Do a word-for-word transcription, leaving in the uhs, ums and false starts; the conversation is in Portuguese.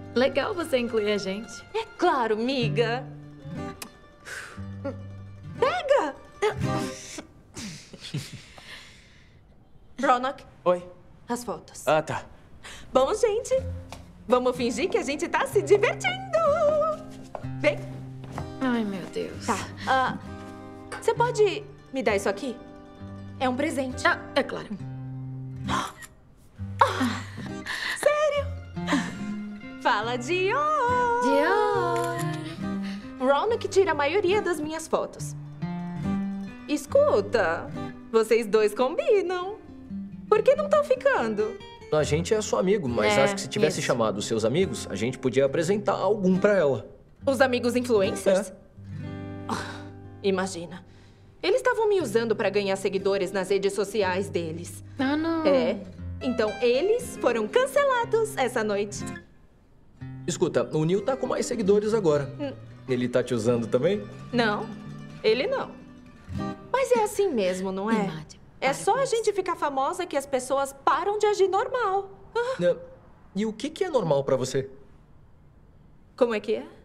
Legal você incluir a gente. É claro, miga. Pega! Ronak. Oi. As fotos. Ah, tá. Bom, gente, vamos fingir que a gente tá se divertindo. Vem. Ai, meu Deus. Tá. Ah, você pode me dar isso aqui? É um presente. Ah, é claro. Ah, sério? Fala, Dior. Dior. Ronak tira a maioria das minhas fotos. Escuta, vocês dois combinam. Por que não estão ficando? A gente é só amigo, mas É, acho que se tivesse isso. chamado os seus amigos, a gente podia apresentar algum pra ela. Os amigos influencers? É. Ah, imagina. Eles estavam me usando para ganhar seguidores nas redes sociais deles. Ah, não. É. Então eles foram cancelados essa noite. Escuta, o Neil tá com mais seguidores agora. Hum. Ele tá te usando também? Não, ele não. Mas é assim mesmo, não é? Imagem. É Para só com a isso. gente ficar famosa que as pessoas param de agir normal. Ah, Né? E o que que é normal pra você? como é que é?